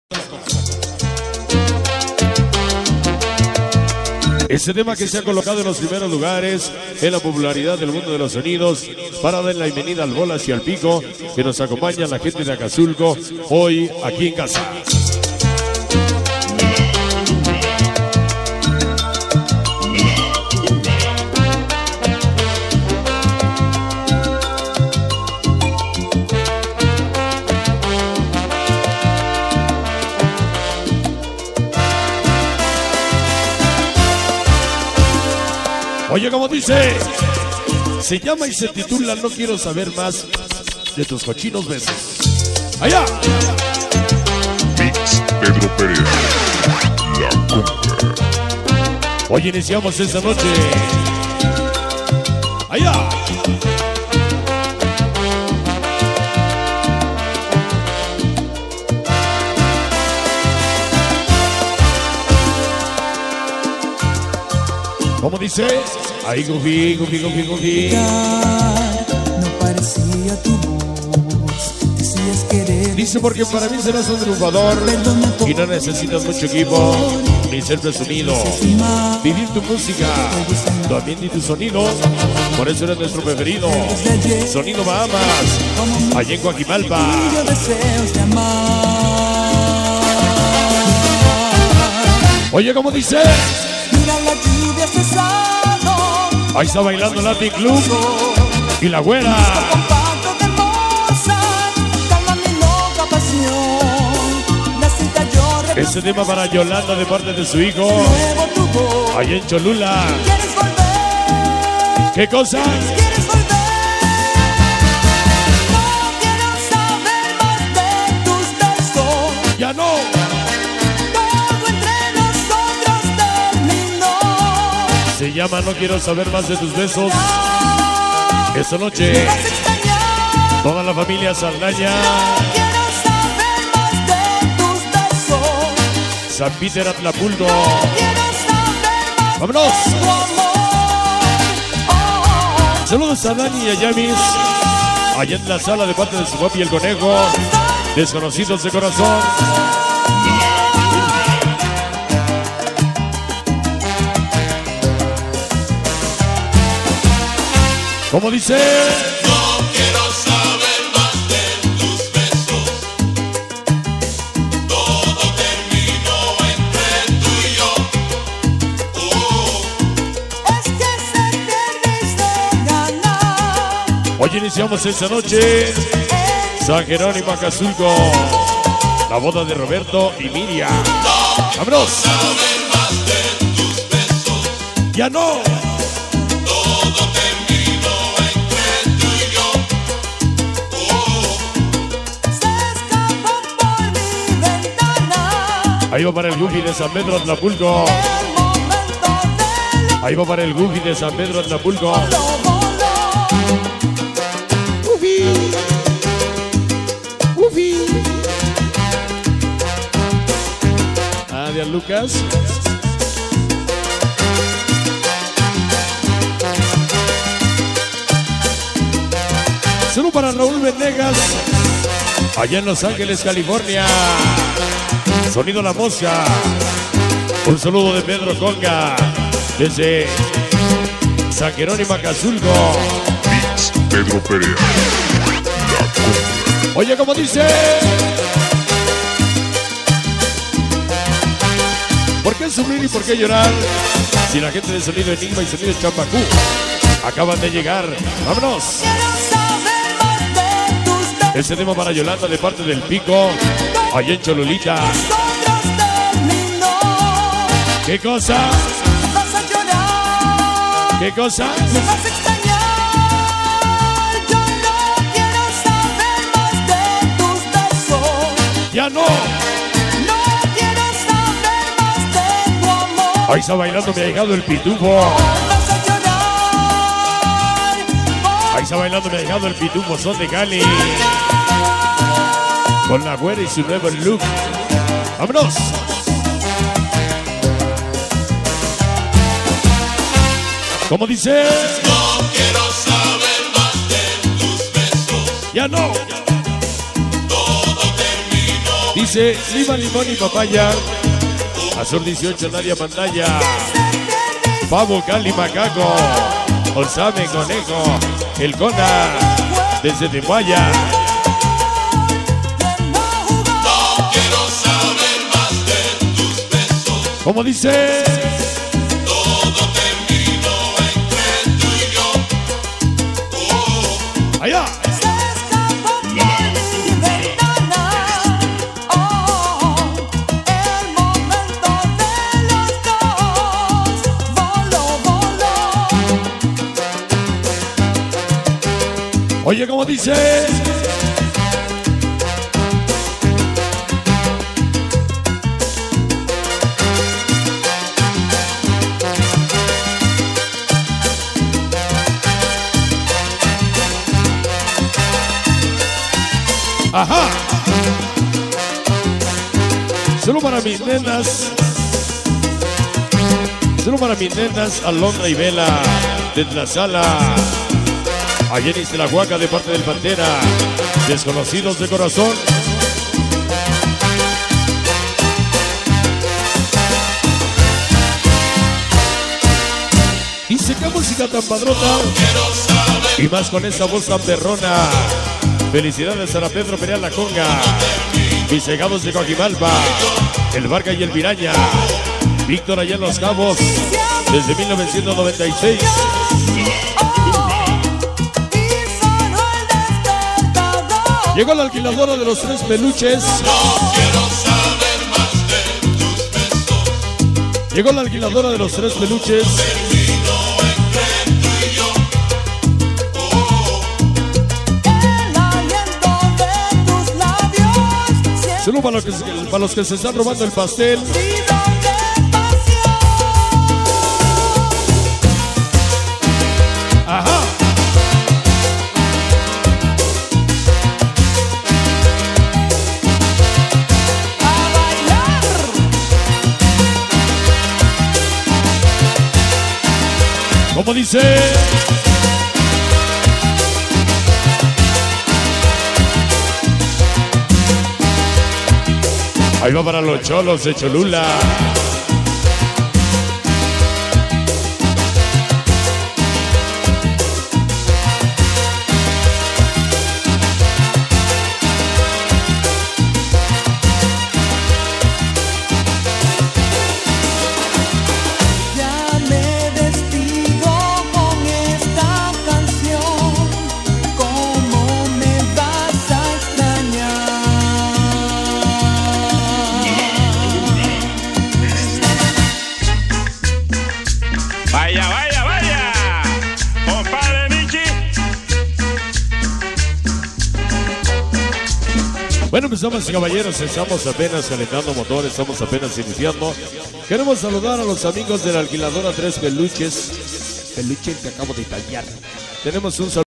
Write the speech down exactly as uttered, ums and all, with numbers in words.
Ese tema que se ha colocado en los primeros lugares en la popularidad del mundo de los sonidos, para dar la bienvenida al Bolas y al Pico, que nos acompaña la gente de Acazulco hoy aquí en casa. Oye, como dice, se llama y se titula No quiero saber más de tus cochinos besos. ¡Allá! Mix Pedro Pérez, La Conga. Hoy iniciamos esta noche. ¡Allá! ¿Cómo dice? Ay, Goofy, Goofy, Goofy, Goofy. No parecía tu voz, decías querer. Dice porque para mí serás un triunfador y no necesitas mucho equipo ni ser presumido. Vivir tu música, tu ambiente y tu sonido, por eso eres nuestro preferido. Sonido Bahamas, allá en Coajimalpa. Oye, ¿cómo dice? Ahí está bailando Latin Club y la güera. Ese tema para Yolanda de parte de su hijo, allá en Cholula. ¿Qué cosa? Ya no. Se llama No quiero saber más de tus besos. Esta noche toda la familia Saldaña, San Peter Atlapulco. ¡Vámonos! Saludos a Saldaña y a Yamis, allá en la sala de parte de su papi y el conejo, desconocidos de corazón. ¿Cómo dice? No quiero saber más de tus besos. Todo terminó entre tú y yo. Uh. Es que se pierde de ganar. Hoy iniciamos esta noche San Jerónimo, Acazulco, la boda de Roberto y Miriam. ¡Vámonos! Saber más de tus besos. ¡Ya no! Ahí va para el Goofy de San Pedro Atlapulco. Ahí va para el Goofy de San Pedro Atlapulco. Goofy. Goofy. Adiós, Lucas. Saludos para Raúl Venegas, allá en Los Ángeles, California. Sonido La Mosca. Un saludo de Pedro Conga desde San Jerónimo, Acazulco. Mix Pedro Pérez, La Conga. Oye, como dice, ¿por qué sufrir y por qué llorar si la gente de Sonido Enigma y Sonido Champacú acaban de llegar? ¡Vámonos! Ese tema para Yolanda de parte del Pico, allá en Cholulita. ¿Qué cosa? Vas a llorar. ¿Qué cosa? Me vas a extrañar. Yo no quiero saber más de tus besos. ¡Ya no! No quiero saber más de tu amor. Ahí está bailando mi ahijado el Pitufo. Vas a llorar. Ahí está bailando mi ahijado el Pitufo, son de Cali. Con la güera y su nuevo look. ¡Vámonos! ¿Cómo dice? No quiero saber más de tus besos. ¡Ya no! Todo terminó Dice Lima, Limón y Papaya. Azul dieciocho, Nadia Mandaya. Pavo, Cali, Macaco. Osame, Conejo. El Cona. Desde Timbaya. No quiero saber más de tus besos. Como dice. Todo terminó entre tú y yo. Oh, Allá. Se escapó por mi ventana. Oh, el momento de los dos. Voló, voló. Oye, como dice. Ajá. Solo para mis nenas. Solo para mis nenas, Alondra y Vela de Tlazala. A Jenny de la Huaca de parte del Pantera. Desconocidos de corazón. Dice qué música tan padrota. Y más con esa voz tan perrona. Felicidades a Pedro Pereal La Conga. Mis cegados de Coajimalpa. El Varga y el Viraña. Víctor allá en Los Cabos. Desde mil novecientos noventa y seis. Llegó la alquiladora de los tres peluches. no quiero saber más de tus besos. Llegó la alquiladora de los tres peluches. Terminó entre tú y yo. Oh, El aliento de tus labios. Solo para los que, se- para los que se están robando el pastel. Sentido de pasión. Ajá. A bailar. Como dice. Ahí va para los cholos de Cholula. Ya me despido con esta canción. ¿Cómo me vas a extrañar? Vaya, vaya, vaya. Compadre Michi. Bueno, pues damas y caballeros, estamos apenas calentando motores, estamos apenas iniciando. Queremos saludar a los amigos de la alquiladora Tres Peluches. Peluche que acabo de tallar. Tenemos un saludo.